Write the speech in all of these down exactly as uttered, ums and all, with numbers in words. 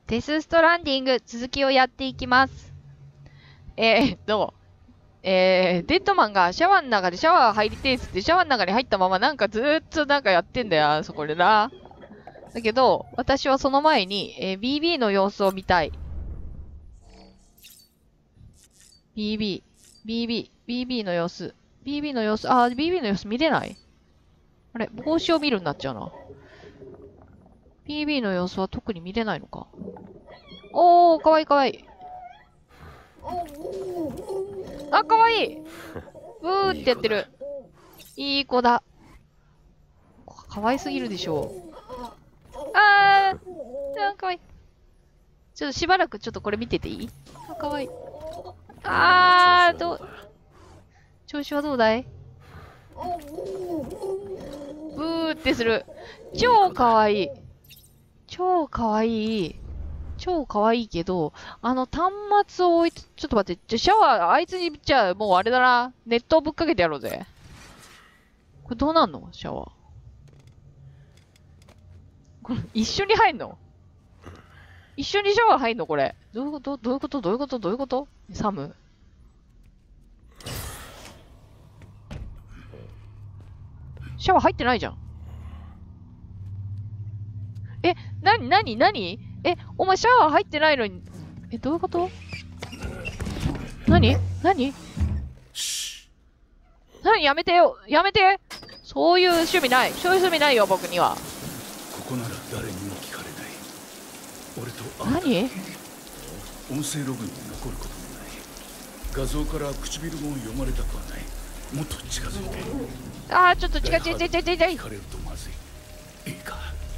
デスストランディング、続きをやっていきます。えー、っと、えー、デッドマンがシャワーの中でシャワー入りてえっつってシャワーの中に入ったままなんかずーっとなんかやってんだよ、そこでな。だけど、私はその前に、えー、ビービー の様子を見たい。ビービー、ビービー、ビービー の様子。ビービー の様子、あー、ビービー の様子見れない？あれ、帽子を見るになっちゃうな。ビービー の様子は特に見れないのか。おー、かわいいかわいい。あ、かわいい。ブーってやってる。いい子だ。かわいすぎるでしょ。あー、あーかわいい。ちょっとしばらくちょっとこれ見てていい？あ、かわいい。あー、どう、調子はどうだい？ブーってする。超かわいい。超かわいい。超かわいいけど、あの端末を置いて、ちょっと待って、じゃ、シャワー、あいつに、じゃあもうあれだな。熱湯ぶっかけてやろうぜ。これどうなんの？シャワー。これ、一緒に入んの？一緒にシャワー入んのこれ。どういうことどういうことどういうことどういうことサム。シャワー入ってないじゃん。え、なになになにえ、お前シャワー入ってないのに。え、どういうこと？なになになにやめてよやめて。そういう趣味ない。そういう趣味ないよ、僕には。 ここなら誰にも聞かれない。俺とあんた。何？ 音声ログに残ることもない。画像から唇も読まれたくはない。もっと近づいて。 ああ、ちょっと近づいて、近づいて、近づいて。 聞かれるとまずい。いいか。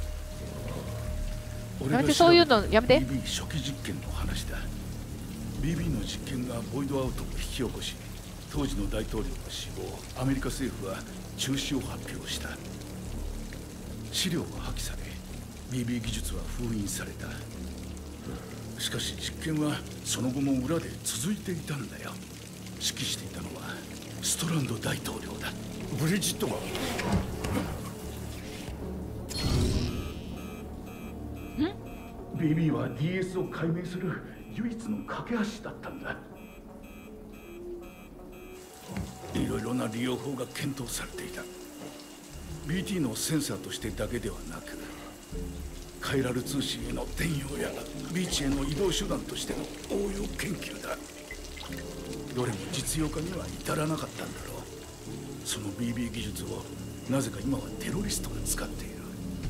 やめて、そういうのやめて。 ビービー 初期実験の話だ。ビービー の実験がボイドアウトを引き起こし、当時の大統領の死亡、アメリカ政府は中止を発表した。資料は破棄され、ビービー 技術は封印された。しかし実験はその後も裏で続いていたんだよ。指揮していたのはストランド大統領だ。ブリジットが。ん ビービー は ディーエス を解明する唯一の架け橋だったんだ。いろいろな利用法が検討されていた。 ビーティー のセンサーとしてだけではなく、カイラル通信への転用やビーチへの移動手段としての応用研究だ。どれも実用化には至らなかったんだろう。その ビービー 技術をなぜか今はテロリストが使っている。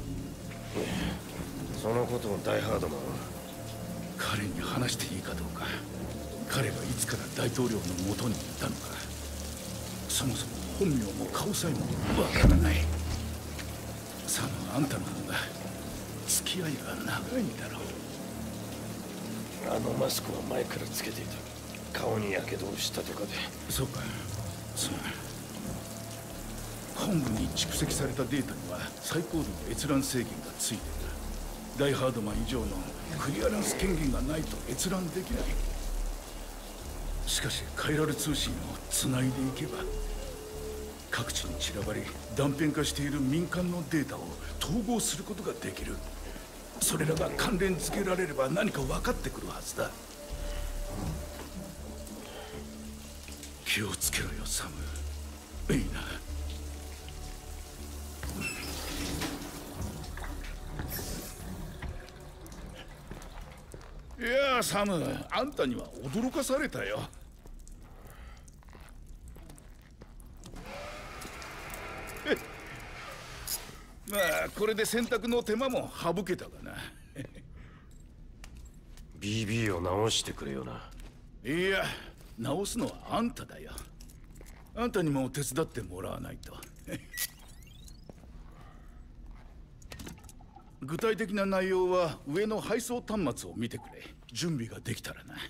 そのことをダイハードマンは彼に話していいかどうか。彼がいつから大統領のもとにいたのか、そもそも本名も顔さえもわからない。サム、あんたの方が付き合いが長いんだろう。 あのマスクは前からつけていた。顔に火傷をしたとかで。 そうか。そう。本部に蓄積されたデータには最高度の閲覧制限がついている。ダイハードマン以上のクリアランス権限がないと閲覧できない。しかしカイラル通信をつないでいけば、各地に散らばり断片化している民間のデータを統合することができる。それらが関連付けられれば何か分かってくるはずだ。気をつけろよ、サム。いいな。いやあ、サム、あんたには驚かされたよ。まあこれで洗濯の手間も省けたかな。 ビービー を直してくれよな。 いや、直すのはあんただよ。あんたにも手伝ってもらわないと。具体的な内容は上の配送端末を見てくれ。準備ができたらな。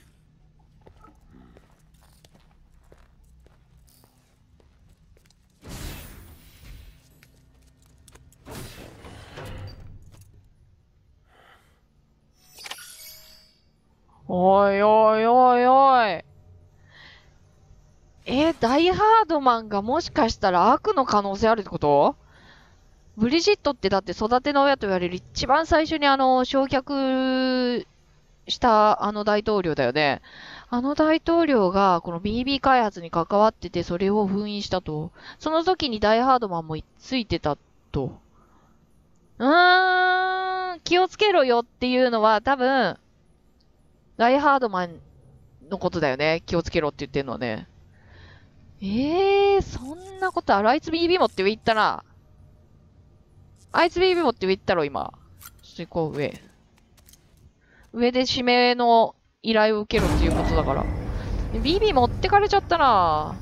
おいおいおいおい。え、ダイハードマンがもしかしたら悪の可能性あるってこと？ブリジットってだって育ての親と言われる一番最初にあの、焼却したあの大統領だよね。あの大統領がこの ビービー 開発に関わってて、それを封印したと。その時にダイハードマンもついてたと。うーん、気をつけろよっていうのは多分、ダイハードマンのことだよね。気をつけろって言ってんのはね。ええー、そんなことある？あいつ ビービー 持って上行ったな。あいつ ビービー 持って上行ったろ、今。ちょっと行こう、上。上で指名の依頼を受けろっていうことだから。ビービー 持ってかれちゃったな。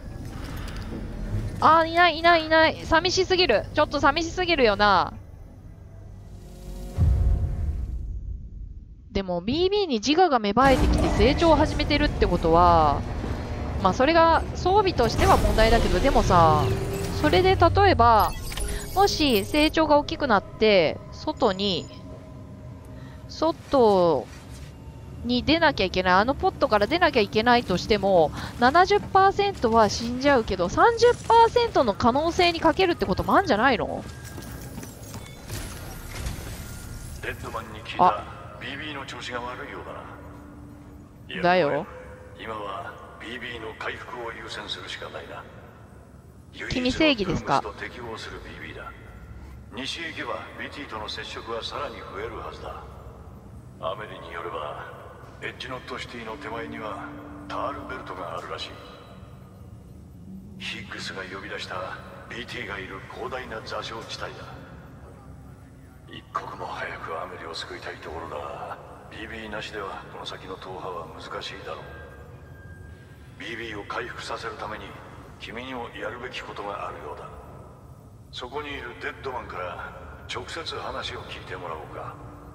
あー、いないいないいない。寂しすぎる。ちょっと寂しすぎるよな。でも ビービー に自我が芽生えてきて成長を始めてるってことは、まあそれが装備としては問題だけど、でもさ、それで例えば、もし成長が大きくなって、外に、外に出なきゃいけない、あのポットから出なきゃいけないとしても、ななじゅっパーセント は死んじゃうけど、さんじゅっパーセント の可能性にかけるってこともあるんじゃないの？ デッドマンに聞いた。 ビービー の調子が悪いようだな。いやだよ。 今は ビービー の回復を優先するしかないな。 君正義ですか？ 唯一のフームスと適応する ビービー だ。西へ行けば ビーティー との接触はさらに増えるはずだ。アメリによればエッジノットシティの手前にはタールベルトがあるらしい。ヒッグスが呼び出した ビーティー がいる広大な座礁地帯だ。一刻も早くアメリを救いたいところだが、 ビービー なしではこの先の踏破は難しいだろう。 ビービー を回復させるために君にもやるべきことがあるようだ。そこにいるデッドマンから直接話を聞いてもらおうか。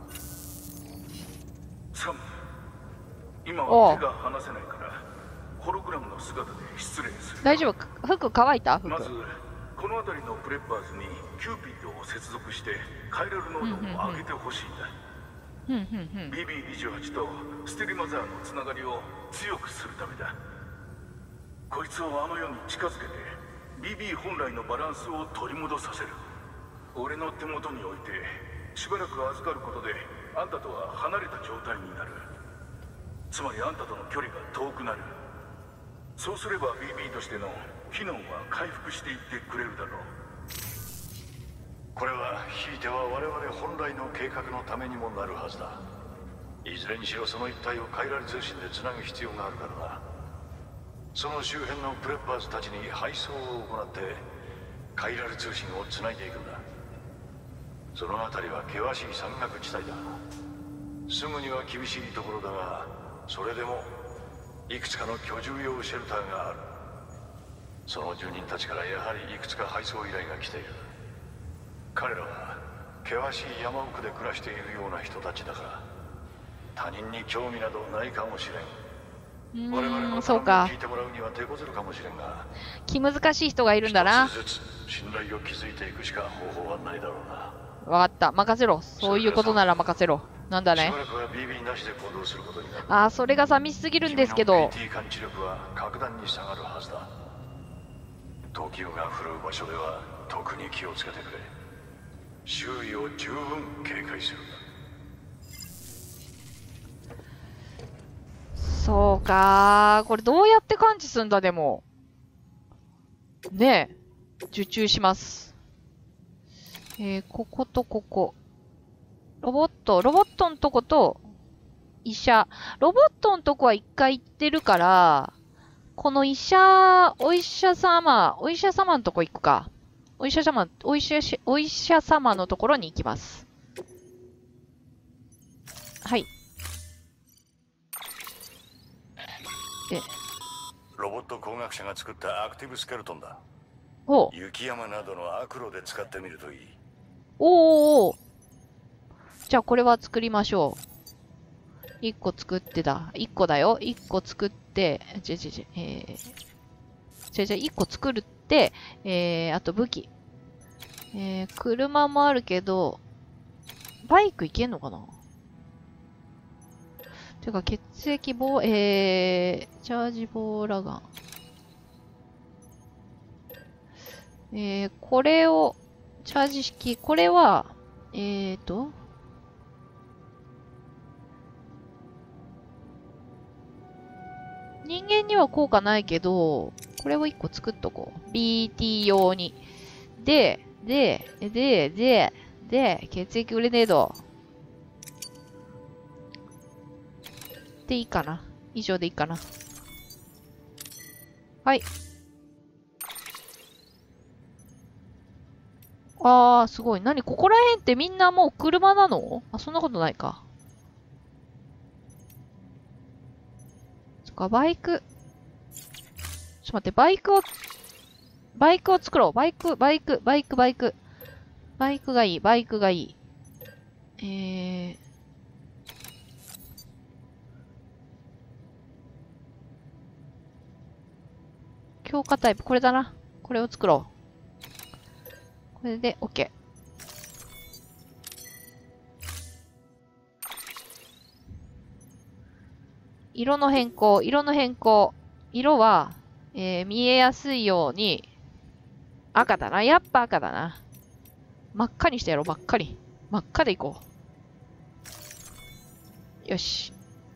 サム、今は手が離せないからホログラムの姿で失礼する。 大丈夫？服乾いた？服。 まずこの辺りのプレッパーズにキューピッドを接続してカイラル濃度を上げてほしいんだ。 ふんふんふん。 ビービーにじゅうはち とステリマザーのつながりを強くするためだ。こいつをあの世に近づけて ビービー 本来のバランスを取り戻させる。俺の手元に置いてしばらく預かることであんたとは離れた状態になる。つまりあんたとの距離が遠くなる。そうすれば ビービー としての機能は回復していってくれるだろう。これはひいては我々本来の計画のためにもなるはずだ。いずれにしろその一帯をカイラル通信でつなぐ必要があるからな。その周辺のプレッパーズたちに配送を行ってカイラル通信をつないでいくんだ。その辺りは険しい山岳地帯だ。すぐには厳しいところだが、それでもいくつかの居住用シェルターがある。その住人たちからやはりいくつか配送依頼が来ている。彼らは険しい山奥で暮らしているような人たちだから他人に興味などないかもしれん。 う我々のーん、そうか聞い。てもらうには手こずるかもしれんが、 気難しい人がいるんだな。 一つずつ信頼を築いていくしか方法はないだろうな。 わかった。任せろ。そういうことなら任せろ。なんだねしば。らくは ビービー なしで行動することになる。 あー、それが寂しすぎるんですけど。 君の ピーティー 感知力は格段に下がるはずだ。闘気が降る場所では特に気をつけてくれ。周囲を十分警戒する。 そうかー。これどうやって感知すんだ、でも。ねえ。受注します。えー、こことここ。ロボット、ロボットのとこと、医者。ロボットのとこは一回行ってるから、この医者、お医者様、お医者様のとこ行くか。お医者様、お医者し、お医者様のところに行きます。はい。で、 ロボット工学者が作ったアクティブスケルトンだ。 おう。 雪山などのアクロで使ってみるといい。 おーおーおー。じゃあこれは作りましょう。一個作ってだ。一個だよ。一個作って、じゃじゃじゃ、えー、じゃじゃ、一個作るって、えー、あと武器。えー、車もあるけど、バイクいけんのかな？てか、血液棒、えー、チャージボーラガン。えー、これを、チャージ式、これは、えーと、 人間には効果ないけど、これをいっこ作っとこう。ビーティー 用に。で、で、で、で、で、血液グレネード。でいいかな。以上でいいかな。はい。あー、すごい。何ここら辺ってみんなもう車なの？あ、そんなことないか。そっか、バイク。ちょっと待って、バイクを、バイクを作ろう。バイク、バイク、バイク、バイク。バイクがいい、バイクがいい。えー。強化タイプ、これだな。これを作ろう。これで OK。色の変更、色の変更。色は、えー、見えやすいように、赤だな。やっぱ赤だな。真っ赤にしてやろう、真っ赤に。真っ赤でいこう。よし。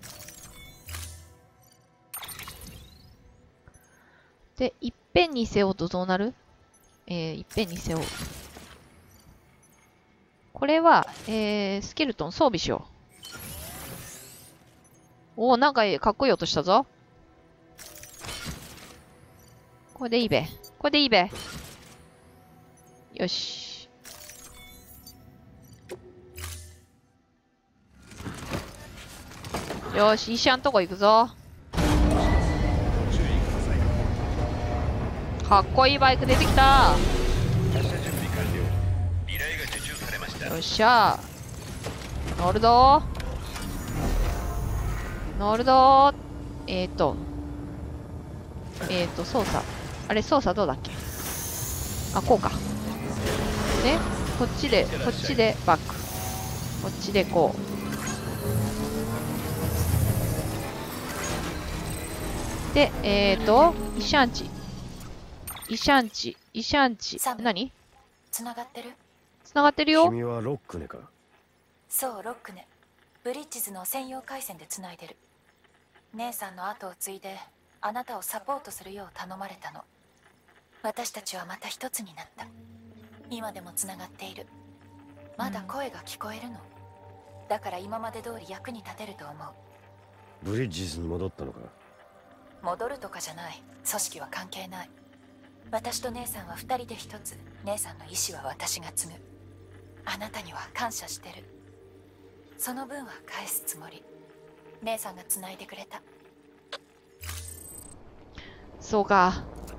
で、いっぺんに背負うとどうなる？えー、いっぺんに背負う。これは、えー、スケルトン装備しよう。おー、なんかかっこいい音したぞ。これでいいべ。これでいいべ。よし。よし、医者んとこ行くぞ。かっこいいバイク出てきた。よっしゃ。乗るぞー。乗るぞー。えーと。えーと、操作。あれ、操作どうだっけ？あ、こうか。ね。こっちで、こっちでバック。こっちでこう。で、えーと、イシャンチ。イシャンチ、イシャンチ。何？ つながってる？ つながってるよ。 君はロックネか？ そう、ロックネ。ブリッジズの専用回線でつないでる。姉さんの後を継いであなたをサポートするよう頼まれたの。私たちはまた一つになった。今でもつながっている。まだ声が聞こえるの。だから今まで通り役に立てると思う。 ブリッジズに戻ったのか？ 戻るとかじゃない。組織は関係ない。私と姉さんは二人で一つ。姉さんの意志は私が継ぐ。あなたには感謝してる。その分は返すつもり。姉さんが繋いでくれた。 そうか。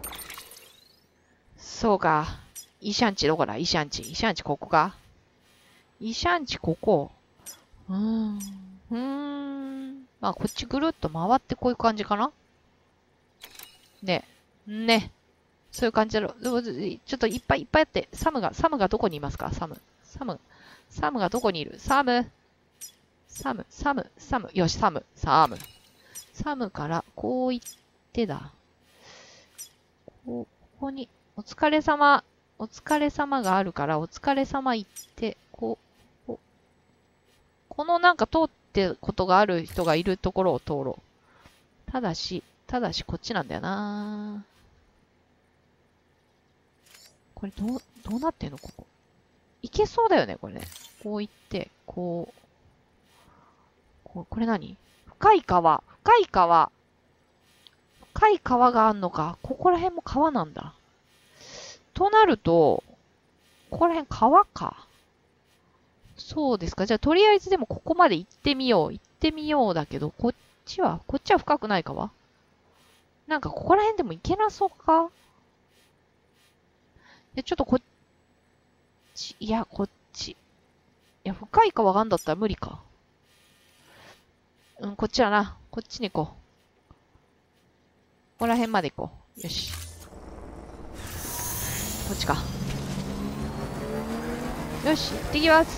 そうか。イシャンチどこだ？イシャンチ。イシャンチここか？イシャンチここ。うーん。うーん。まあ、こっちぐるっと回ってこういう感じかな？ね。ね。そういう感じだろ。ちょっといっぱいいっぱいあって。サムが、サムがどこにいますか？サム。サム。サムがどこにいる？サム。サム、サム、サム。よし、サム、サム。サムから、こう行ってだ。こう、ここに、お疲れ様、お疲れ様があるから、お疲れ様行って、こう、こう。このなんか通ってことがある人がいるところを通ろう。ただし、ただしこっちなんだよな。これどう、どうなってんのここ。いけそうだよね、これね。こう行って、こう。ここれ何？深い川。深い川。深い川があんのか。ここら辺も川なんだ。となると、ここら辺川か。そうですか。じゃあ、とりあえずでもここまで行ってみよう。行ってみようだけど、こっちは、こっちは深くない川？なんかここら辺でも行けなそうか？で、ちょっとこっち、いや、こっち。いや、深い川があんだったら無理か。うん、こっちだな。こっちに行こう。ここら辺まで行こう。よし。こっちか。よし、行ってきます。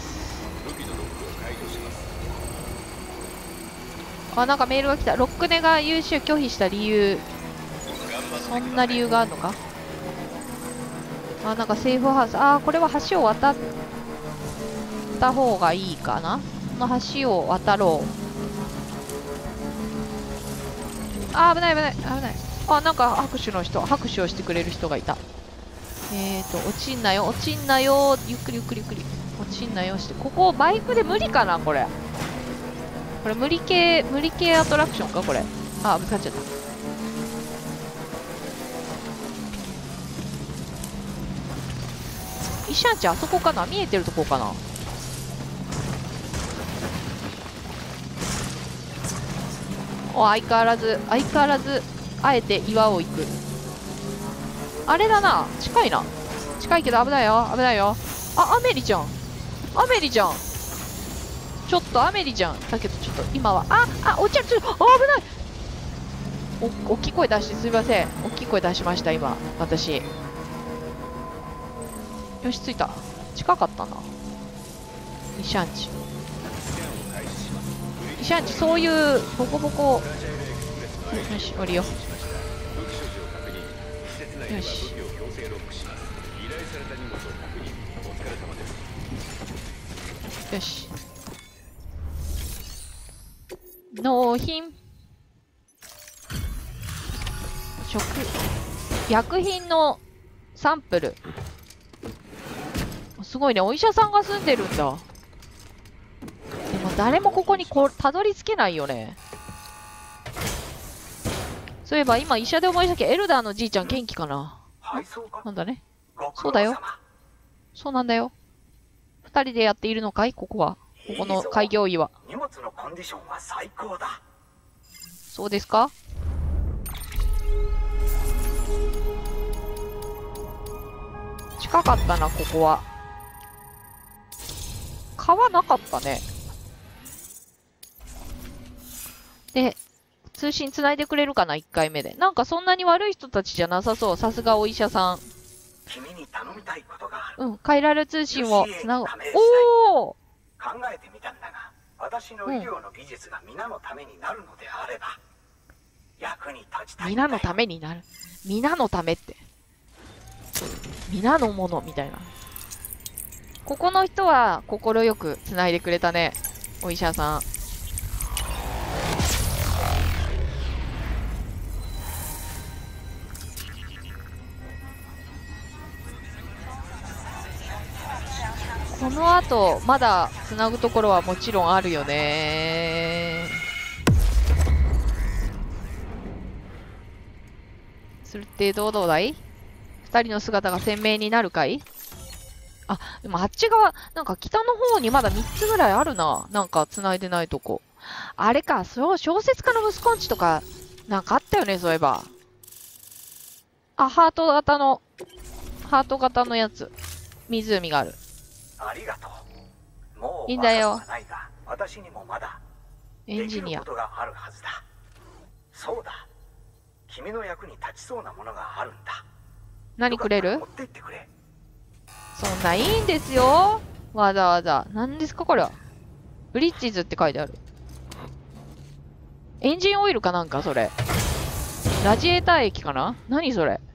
あ、なんかメールが来た。ロックネが融資を拒否した理由。そんな理由があるのか？あ、なんかセーフハウス。あ、これは橋を渡った方がいいかな？この橋を渡ろう。 あー、危ない危ない危ない。あ、なんか拍手の人、拍手をしてくれる人がいた。えーと、落ちんなよ、落ちんなよ。ゆっくりゆっくりゆっくり。落ちんなよして。ここ、バイクで無理かなこれ。これ無理系、無理系アトラクションかこれ。あ、ぶつかっちゃった。イシャンチあそこかな、見えてるとこかな。お、相変わらず、相変わらず、あえて岩を行く。あれだな、近いな。近いけど危ないよ、危ないよ。あ、アメリじゃん。アメリじゃん。ちょっとアメリじゃん。だけどちょっと今は、あ、あ、落ちる、ちょっと、あ、危ない。お、大きい声出してすいません。大きい声出しました、今、私。よし、着いた。近かったな。イシャンチ。イシャンチ、そういう、ボコボコ。よし、降りよう。よし。よし。納品。食。薬品のサンプル。すごいね、お医者さんが住んでるんだ。でも誰もここにこうたどり着けないよね。そういえば今医者で思い出したけど、エルダーのじいちゃん元気かな。なんだね。そうだよ。そうなんだよ。二人でやっているのかいここは。ここの開業医は。 荷物のコンディションは最高だ。 そうですか。近かったな、ここは。川なかったね。で、通信つないでくれるかな、いっかいめで。なんかそんなに悪い人たちじゃなさそう。さすがお医者さん。 君に頼みたいことがある。 うん、カイラル通信をつなぐ。おー考えてみたんだが、私の医療の技術が皆のためになるのであれば、役に立ちたい。 皆のためになる。皆のためって。皆のものみたいな。ここの人は心よくつないでくれたね。お医者さん。この後、まだつなぐところはもちろんあるよね。するってどうどうだい？二人の姿が鮮明になるかい？あ、でもあっち側、なんか北の方にまだみっつぐらいあるな。なんか繋いでないとこ。あれか、そう、小説家の息子んちとか、なんかあったよね、そういえば。あ、ハート型の、ハート型のやつ。湖がある。 ありがとう。もういいんだよ若さはないが、私にもまだエンジニアできることがあるはずだ。そうだ。君の役に立ちそうなものがあるんだ。 何くれる？ 持って行ってくれ。 そんないいんですよ。わざわざ。何ですかこれは。ブリッジズって書いてある。エンジンオイルかなんかそれ。ラジエーター液かな？何それ。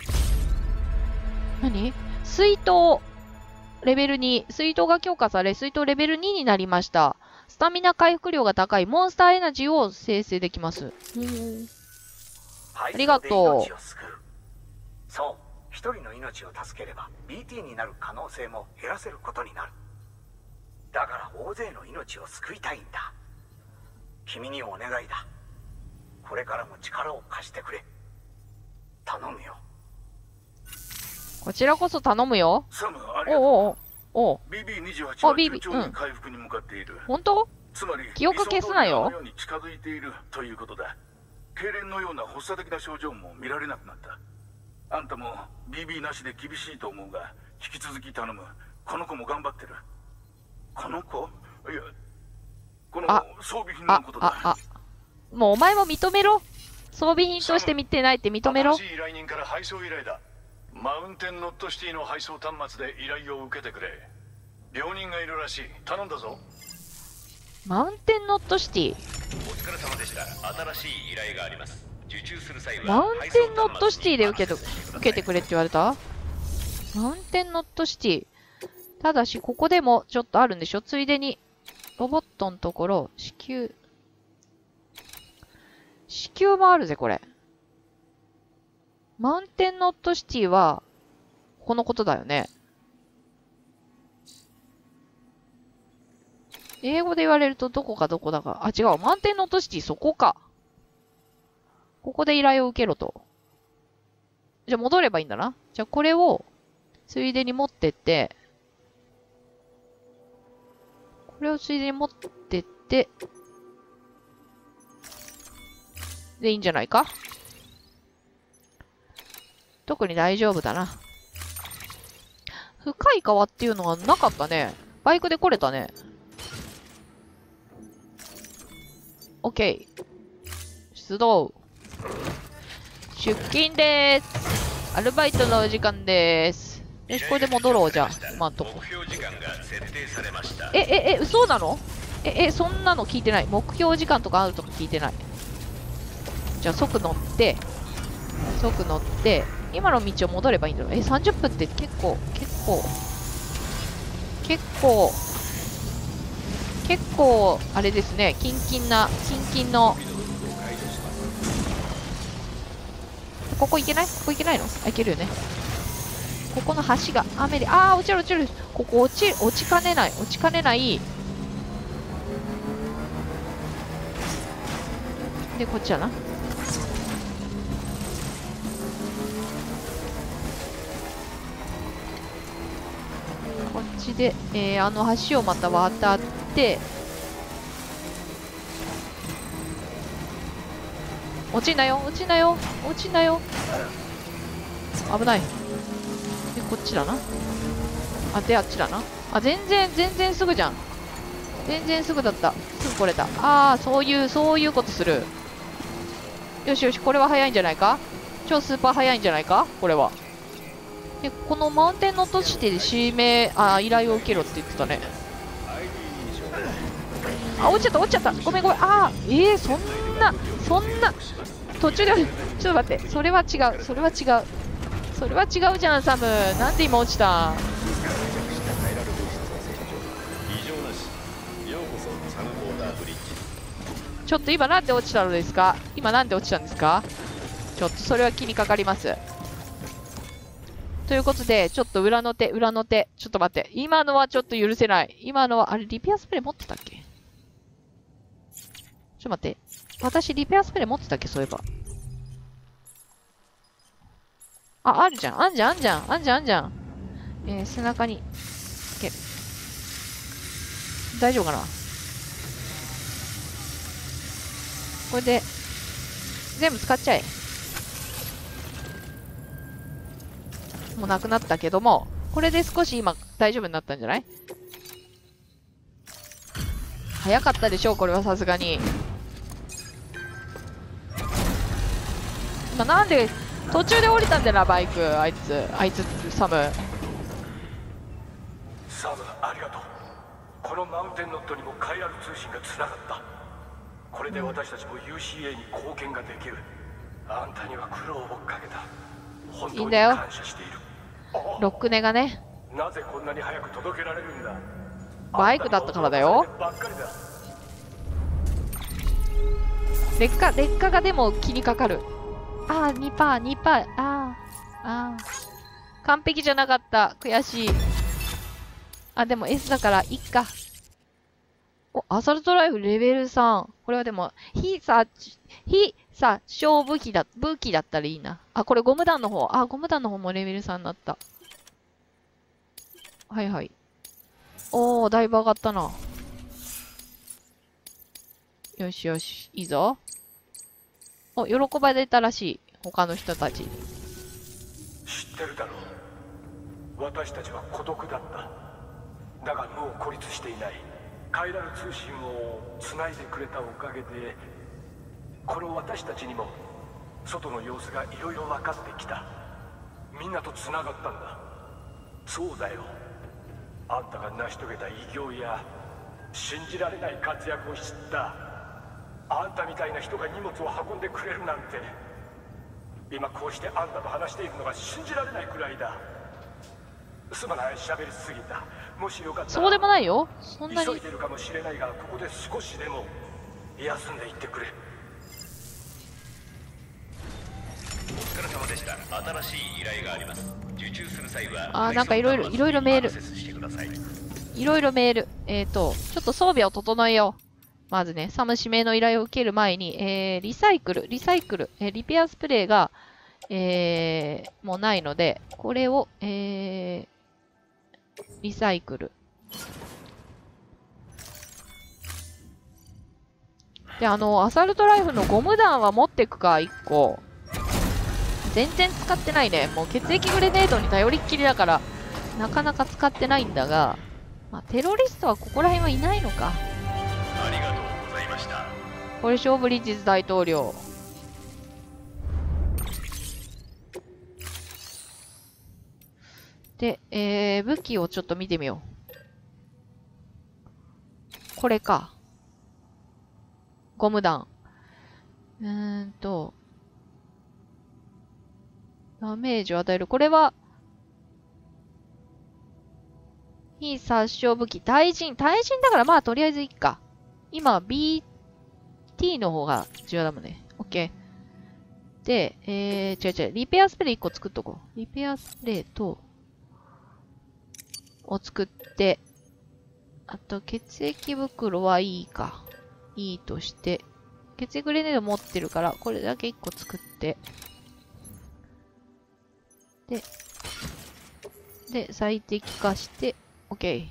何？水筒。レベルに。水筒が強化され、水筒レベルにになりました。スタミナ回復量が高いモンスターエナジーを生成できます。ありがとう。 そう。一人の命を助ければ ビーティー になる可能性も減らせることになる。だから大勢の命を救いたいんだ。君にお願いだ。これからも力を貸してくれ。頼むよ。 こちらこそ頼むよ。 サム、ありがとう。 おうおうおう。 ビービーにじゅうはち はあビービー順調に回復に向かっている。 本当？ つまり記憶消すなよ。 理想通りのように近づいているということだ。痙攣のような発作的な症状も見られなくなった。あんたも ビービー なしで厳しいと思うが、引き続き頼む。この子も頑張ってる。この子？いや、この装備品のことだ。 あ、あ、あ、もうお前も認めろ。装備品として見てないって認めろ。 新しい依頼人から配送依頼だ。マウンテンノットシティの配送端末で依頼を受けてくれ。病人がいるらしい。頼んだぞ。 マウンテンノットシティ。 お疲れ様でした。新しい依頼があります。受注する際はマウンテンノットシティで受けて、受けてくれって言われた？マウンテンノットシティ。ただし、ここでもちょっとあるんでしょ？ついでに、ロボットのところ、支給。 地球もあるぜ、これ。マウンテンノットシティは、このことだよね。英語で言われるとどこかどこだか。あ、違う。マウンテンノットシティそこか。ここで依頼を受けろと。じゃあ戻ればいいんだな。じゃあこれを、ついでに持ってって、これをついでに持ってって、でいいんじゃないか？特に大丈夫だな。深い川っていうのがなかったね。バイクで来れたね。オッケー。出動。出勤でーす。アルバイトのお時間でーす。よし、これで戻ろう、じゃあ。今んとこ。え、え、え、嘘なの？え、え、そんなの聞いてない。目標時間とかあるとか聞いてない。じゃあ、即乗って、即乗って、今の道を戻ればいいんだろう。え、さんじゅっぷんって結構、結構、結構、結構、あれですね。キンキンな、キンキンの、ここ行けない？ここ行けないの？あ、行けるよね。ここの橋が雨で、あー、落ちる落ちる。ここ落ち、落ちかねない。落ちかねない。で、こっちだな。こっちで、えー、あの橋をまた渡って、落ちんなよ、落ちんなよ、落ちんなよ。危ない。で、こっちだな。あ、で、あっちだな。あ、全然、全然すぐじゃん。全然すぐだった。すぐ来れた。ああ、そういう、そういうことする。よしよし、これは早いんじゃないか？超スーパー早いんじゃないか？これは。で、このマウンテンノットシティで指名、あ、依頼を受けろって言ってたね。あ、落ちちゃった、落ちちゃった。ごめんごめん。ああ、えー、そんな、そんな、途中で、ちょっと待って。それは違う、それは違う。それは違うじゃん、サム。なんで今落ちた？ちょっと今なんで落ちたのですか？今なんで落ちたんですか？ちょっとそれは気にかかります。ということで、ちょっと裏の手、裏の手。ちょっと待って。今のはちょっと許せない。今のは、あれ、リペアスプレー持ってたっけ？ちょっと待って。私、リペアスプレー持ってたっけ？そういえば。あ、あるじゃん。あんじゃん、あんじゃん。あんじゃん、あんじゃん。えー、背中に。け大丈夫かな？これで、全部使っちゃえ。もうなくなったけども、これで少し今大丈夫になったんじゃない？早かったでしょう、これはさすがに。今なんで、途中で降りたんだよな、バイク。あいつ、あいつ、サム。 サム、ありがとう。このマウンテンノットにもカイラル通信がつながった。これで私たちも ユーシーエー に貢献ができる。あんたには苦労をかけた。本当に感謝している。 ロックネがね。 なぜこんなに早く届けられるんだ？ バイクだったからだよ。劣化、劣化がでも気にかかる。ああ、にパーセント、にパーセント、ああ、ああ。完璧じゃなかった。悔しい。あ、でも エス だからいっか。お、アサルトライフレベルさん。これはでも、非さ、非さ、小武器だ、武器だったらいいな。あ、これゴム弾の方。あ、ゴム弾の方もレベルさんになった。はいはい。おー、だいぶ上がったな。よしよし、いいぞ。お、喜ばれたらしい。他の人たち。 知ってるだろう。私たちは孤独だった。だがもう孤立していない。カイラル通信をつないでくれたおかげで、この私たちにも外の様子がいろいろ分かってきた。みんなとつながったんだ。そうだよ。あんたが成し遂げた偉業や信じられない活躍を知った。あんたみたいな人が荷物を運んでくれるなんて。今こうしてあんたと話しているのが信じられないくらいだ。すまない、喋りすぎた。もしよかったら。 そうでもないよ。そんなに。 急いでるかもしれないが、ここで少しでも休んでいってくれ。 疲れ様でした。新しい依頼があります。受注する際はあーなんかいろいろいろいろメールアクセスしてください。 いろいろメール。えっと、ちょっと装備を整えよう。まずね、サム指名の依頼を受ける前に、えー、リサイクル、リサイクル、えー、リペアスプレーが、えー、もうないので、これを、えー、リサイクル。で、あの、アサルトライフのゴム弾は持ってくか、いっこ。全然使ってないね。もう血液グレネードに頼りっきりだから、なかなか使ってないんだが、まあ、テロリストはここら辺はいないのか。 ありがとうございました。 これ、ショーブリッジズ大統領。で、えー、武器をちょっと見てみよう。これか。ゴム弾。うーんと。ダメージを与える。これは、非殺傷武器。対人。対人だからまあとりあえずいいか。今、ビーティー の方が重要だもんね。OK。で、えー、違う違う。リペアスプレーいっこ作っとこう。リペアスプレーと、を作って、あと、血液袋はいいか。いいとして、血液グレネード持ってるから、これだけいっこ作って、で、で、最適化して、OK。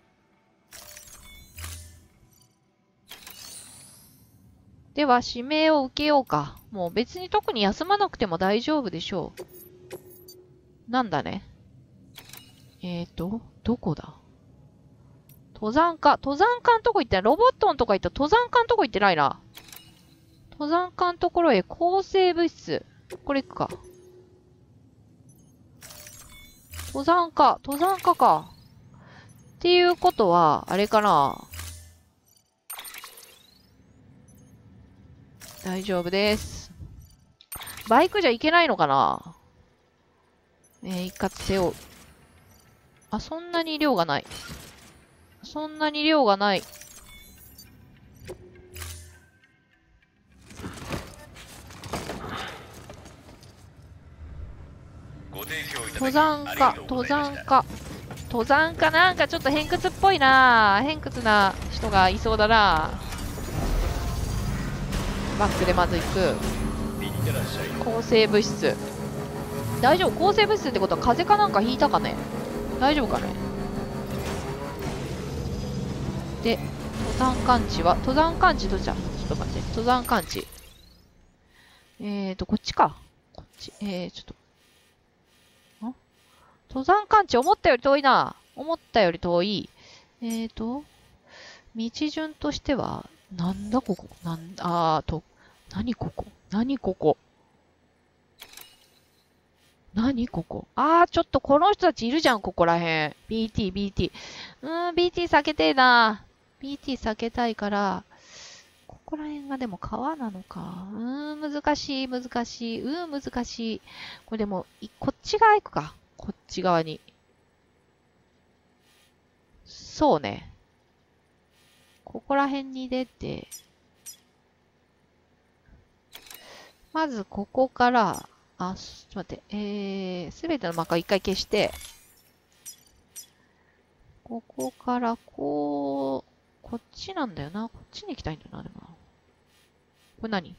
では、指名を受けようか。もう別に特に休まなくても大丈夫でしょう。なんだね。えーと、どこだ登山家。登山家のとこ行ってない。ロボットのとこ行った。登山家のとこ行ってないな。登山家のところへ抗生物質。これ行くか。登山家。登山家か。っていうことは、あれかな。大丈夫です。バイクじゃいけないのかな。えー、一括背負う。あ、そんなに量がない。そんなに量がない。 ご提供いただき登山あり家、 がとうご登ざいました。 山家。登山家なんかちょっと偏屈っぽいな。偏屈な人がいそうだな。バックでまず行く。 いってらっしゃい。 抗生物質。大丈夫？抗生物質ってことは風邪かなんかひいたかね？大丈夫かね？で、登山感知は、登山感知どっちだ？ちょっと待って。登山感知。えーと、こっちか。こっち。えー、ちょっと。ん？登山感知思ったより遠いな。思ったより遠い。えーと、道順としては、なんだここ？なんだ、あーと、なにここ？なにここ？なにここ？あー、ちょっとこの人たちいるじゃん、ここらへん。ビーティー、ビーティー。うーん、ビーティー 避けてえな。ビーティー 避けたいから、ここら辺がでも川なのか。うーん、難しい、難しい。うーん、難しい。これでも、いこっち側行くか。こっち側に。そうね。ここら辺に出て、まずここから、あ、ちょっと待って。えー、すべてのマーカー一回消して、ここからこう、こっちなんだよな。こっちに行きたいんだよな、でもな。これ何？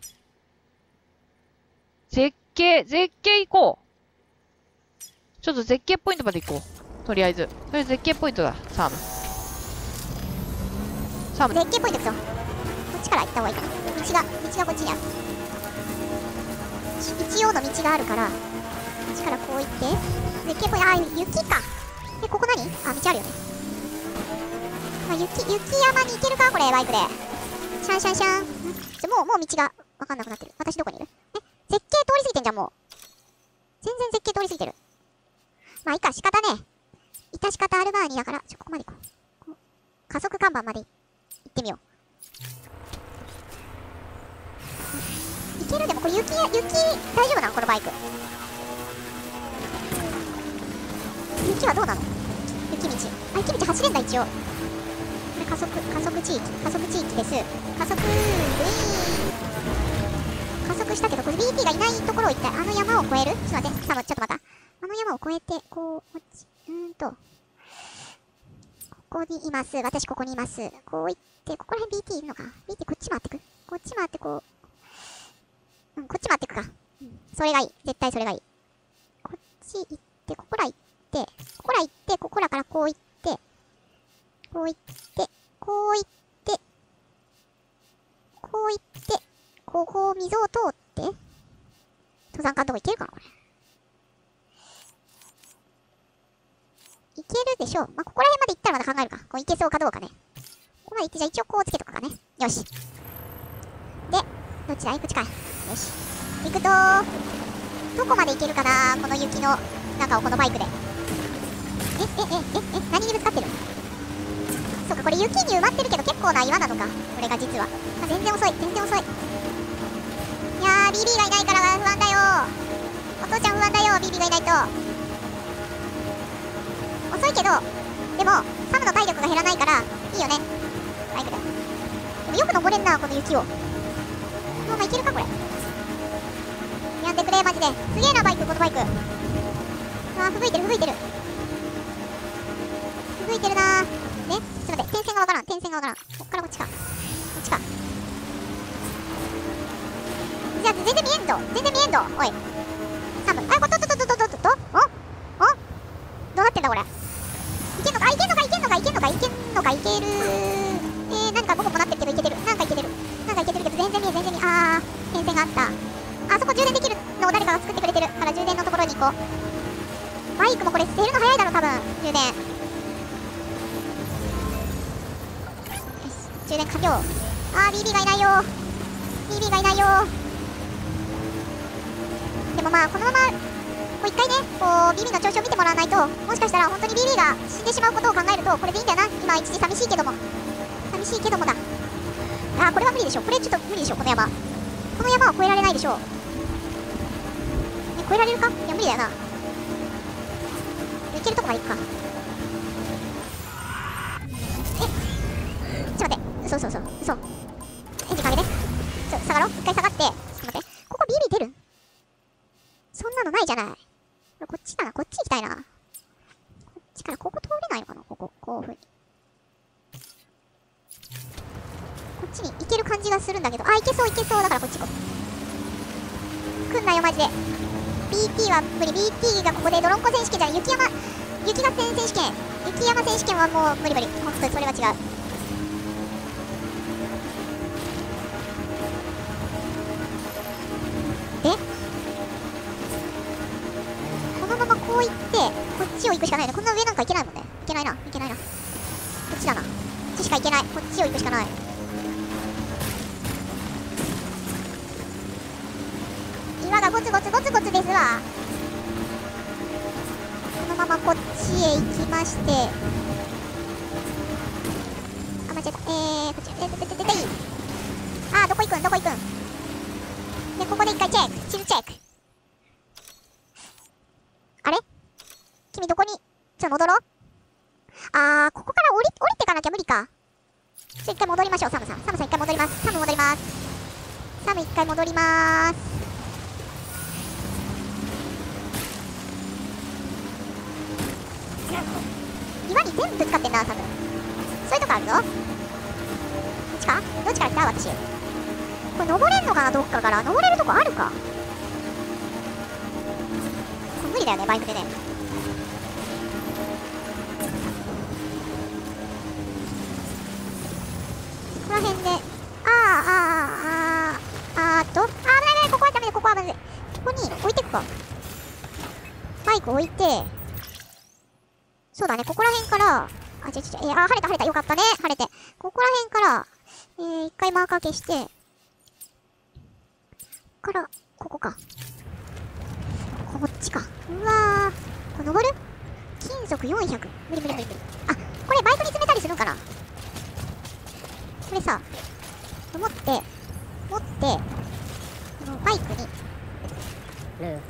絶景、絶景行こう。ちょっと絶景ポイントまで行こう。とりあえず。とりあえず絶景ポイントだ、サーム。サーム。 絶景ポイントですよ。こっちから行った方がいいかな。道が、道がこっちにある。一応の道があるから、こっちからこう行って、絶景ポイント、あー、雪か。え、ここ何？あ、道あるよね。まあ、雪、雪山に行けるかこれ、バイクで。シャンシャンシャン。んちょもう、もう道がわかんなくなってる。私どこにいる？え、絶景通り過ぎてんじゃん、もう。全然絶景通り過ぎてる。まあ、いいか、仕方ねえ。致し方アルバーニだから、ちょ、ここまで行こう。こう加速看板まで行ってみよう。いける？でもこれ雪、雪、大丈夫なのこのバイク。雪はどうなの？雪道。あ、雪道走れんだ、一応。これ加速、加速地域、加速地域です。加速、ウィーン。加速速したけど、これ ビーティー がいないところを一体、あの山を越える？ちょっと待って、サム、ちょっと待った。あの山を越えて、こう、こっち、うーんと、ここにいます。私ここにいます。こう行って、ここら辺 ビーティー いるのか？ ビーティー こっち回ってく？こっち回ってこう、うん、こっち回ってくか。うん、それがいい。絶対それがいい。こっち行って、ここら行って、ここら行って、ここらからこう行って、こう行って、こう行って、こう行って、ここを溝を通って、登山艦のとこ行けるかなこれ。いけるでしょう。まあ、ここら辺まで行ったらまだ考えるか。こういけそうかどうかね。ここまで行って、じゃあ一応こうつけとくかね。よし。で、どっちだい？こっちかい。よし。行くと、どこまで行けるかなこの雪の中をこのバイクで。え、え、え、え、え、何にぶつかってる？そうか、これ雪に埋まってるけど結構な岩なのか。これが実は。あ、全然遅い。全然遅い。いやー、ビービー がいないから不安だよ。お父ちゃん不安だよ、ビービー がいないと。遅いけど、でも、サムの体力が減らないから、いいよね。バイクで。でもよく登れんな、この雪を。このままいけるか、これ。やんでくれ、マジで。すげえな、バイク、このバイク。あー、吹雪いてる、吹雪いてる。吹雪いてるなー。ね、ちょっと待って、点線がわからん、点線がわからん。こっからこっちか。こっちか。じゃあ、全然見えんぞ。全然見えんぞ。おい。サム。あ、こっとっとっとっとっとっとっと。おおどうなってんだ、これ。いけんのか、あ、いけんのか、いけんのか、いけんのか、いけんのか、いける。えー、何かボコボコなってるけどいけてる。なんかいけてる。なんかいけてるけど全然見え、全然見え。あー、点線があった。あそこ充電できるのを誰かが作ってくれてるから充電のところに行こう。バイクもこれ捨てるの早いだろ、多分。充電。よし、充電完了。あー、ビービー がいないよ。ビービー がいないよ。でもまあ、このまま、こう一回ね、こう ビービー の調子を見てもらわないと、もしかしたら本当に ビービー が死んでしまうことを考えると、これでいいんだよな。今一時寂しいけども。寂しいけどもだ。あー、これは無理でしょ。これちょっと無理でしょ、この山。この山は越えられないでしょう。え、越えられるか？いや、無理だよな。行けるとこまで行くか。え、ちょっと待って。嘘嘘嘘嘘。エンジンかけて。ちょ、下がろう。一回下がって。ちょっと待って。ここ ビービー 出る？そんなのないじゃない。こっちだな。こっち行きたいな。こっちからここ通れないのかなここ。こういうふうに。こっちに行ける感じがするんだけど。あ、行けそう行けそう。だからこっち行こう。来んなよ、マジで。ビーティー は無理。ビーティー がここでドロンコ選手権じゃない。雪山、雪合戦選手権。雪山選手権はもう無理無理。ほんとにそれは違う。でこのままこう行って、こっちを行くしかないね。こんな上なんか行けないもんね。行けないな。行けないな。こっちだな。こっちしか行けない。こっちを行くしかない。岩がゴツゴツゴツゴツですわ。このままこっちへ行きまして、あ、間違えた。えー、こっち、えー、てててててい。あー、どこ行くんどこ行くんで、ここで一回チェック。チルチェック。あれ君どこに、ちょっと戻ろう。あー、ここから降り、降りてかなきゃ無理か。ちょっと一回戻りましょう、サムさん。サムさん一回戻ります。サム戻ります。サム一回戻りまーす。岩に全部ぶつかってんな、サム。そういうとこあるぞ。こっちかどっちから来た私。これ登れんのかなどっかから。登れるとこあるか。これ無理だよね、バイクでね。ここら辺で、あーあーあーあーあーっと、あー危ない危ない、ここはダメだ、ここはまずい。ここに置いてくか。バイク置いて、そうだね、ここら辺から、あ、ちょちょちょ、えー、あー、晴れた晴れた、よかったね、晴れて。ここら辺から、えー、一回マーカー消して、ここから、ここか。こっちか。うわー、これ登る？金属よんひゃく。無理無理無理無理。あ、これバイクに詰めたりするんかな？これさ、持って、持って、このバイクに、あ、や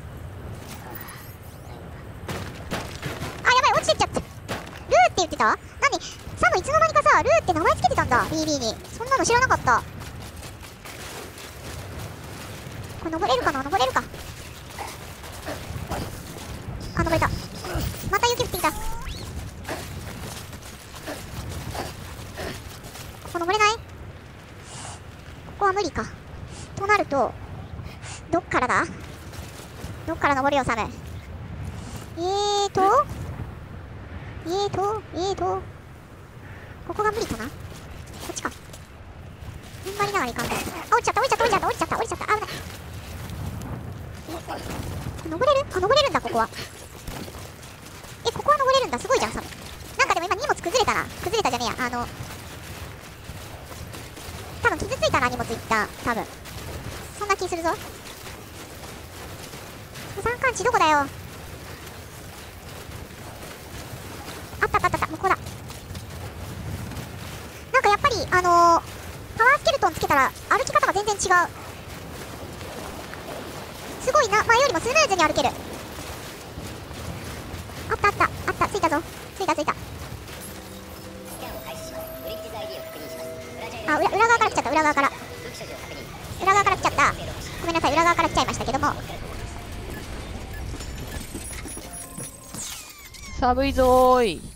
ばい、落ちてっちゃった。ルーって言ってた？何？サムいつの間にかさ、ルーって名前つけてたんだ、ビービー に。そんなの知らなかった。 これ登れるかな、登れるか。あ、登れた。また雪降ってきた。ここ登れない？ここは無理か。となると、どっからだ？どっから登るよ、サム。えーと、えーと、えーと、ここが無理かな？こっちか。踏ん張りながらいかんと。あ、落ちちゃった、落ちちゃった、落ちちゃった、落ちちゃった、落ちちゃった、危ない。え、登れる？あ、登れるんだ、ここは。え、ここは登れるんだ、すごいじゃん、サム。なんかでも今荷物崩れたな。崩れたじゃねえや、あの、多分傷ついたな、荷物いった、多分。そんな気するぞ。山間地どこだよ。あったあったあった、向こうだ。なんかやっぱり、あのー、パワースケルトンつけたら歩き方が全然違う。すごいな、前よりもスムーズに歩ける。あったあった、あった、着いたぞ。着いた着いた。あ、裏、裏側から来ちゃった、裏側から。裏側から来ちゃった。ごめんなさい、裏側から来ちゃいましたけども。 寒いぞーい。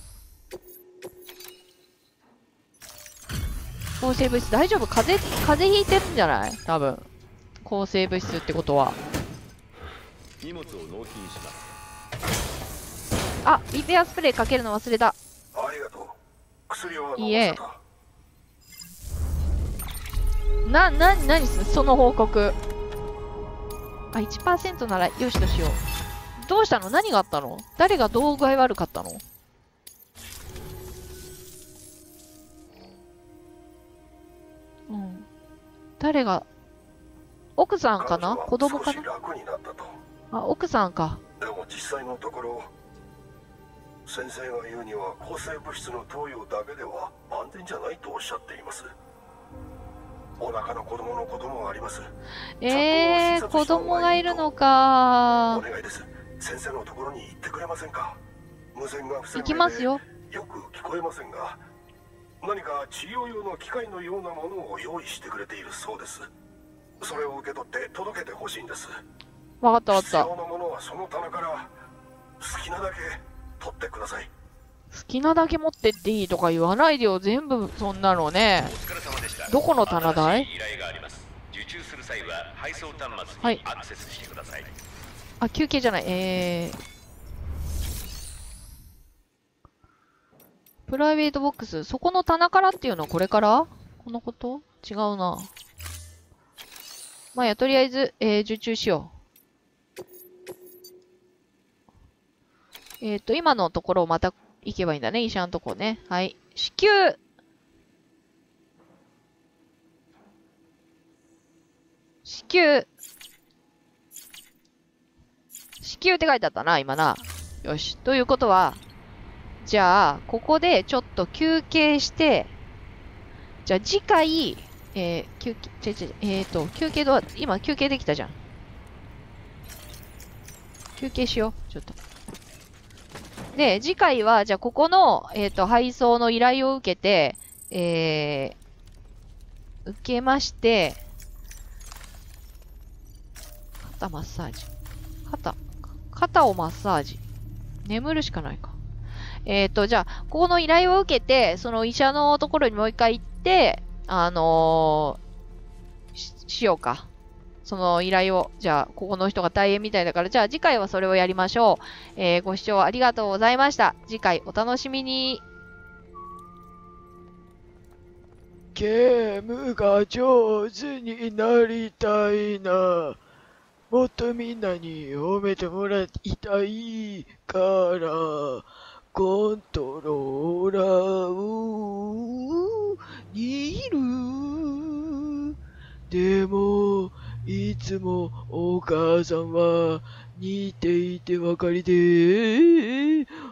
抗生物質大丈夫？風邪、風邪ひいてるんじゃない？多分。抗生物質ってことは。 荷物を納品します。 あ、リペアスプレーかけるの忘れた。 ありがとう。薬をいいえ。な、な、なにすんその報告。あ、いちパーセント ならよしとしよう。どうしたの？何があったの？誰がどう具合悪かったの？うん。誰が、奥さんかな？子供かな？あ、奥さんか。 でも実際のところ、先生が言うには抗生物質の投与だけでは安全じゃないとおっしゃっています。お腹の子供のこともあります。 えー、子供がいるのか。 お願いです。先生のところに行ってくれませんか？無線が不鮮明で行きますよ。 よく聞こえませんが、何か治療用の機械のようなものを用意してくれているそうです。それを受け取って届けてほしいんです。 わかったわかった。 必要なものはその棚から好きなだけ取ってください。 好きなだけ持ってっていいとか言わないでよ。全部そんなのね。どこの棚だい？ 受注する際は配送端末はいにアクセスしてください。 あ、休憩じゃない。えー。プライベートボックス。そこの棚からっていうのはこれから？このこと？違うな。まあ、や、とりあえず、えー、受注しよう。えっと、今のところをまた行けばいいんだね。医者のとこね。はい。支給支給支給って書いてあったな、今な。よし。ということは、じゃあ、ここでちょっと休憩して、じゃあ次回、えー、休憩、違う違う、えっと、休憩どう、今休憩できたじゃん。休憩しよう、ちょっと。で、次回は、じゃあここの、えっと、配送の依頼を受けて、えー、受けまして、肩マッサージ。肩、肩をマッサージ。眠るしかないか。えっと、じゃあ、ここの依頼を受けて、その医者のところにもう一回行って、あのー、し、しようか。その依頼を。じゃあ、ここの人が大変みたいだから、じゃあ次回はそれをやりましょう。えー、ご視聴ありがとうございました。次回お楽しみに。 ゲームが上手になりたいな。もっとみんなに褒めてもらいたいから、コントローラーを握る。でも、いつもお母さんは似ていてばかりで、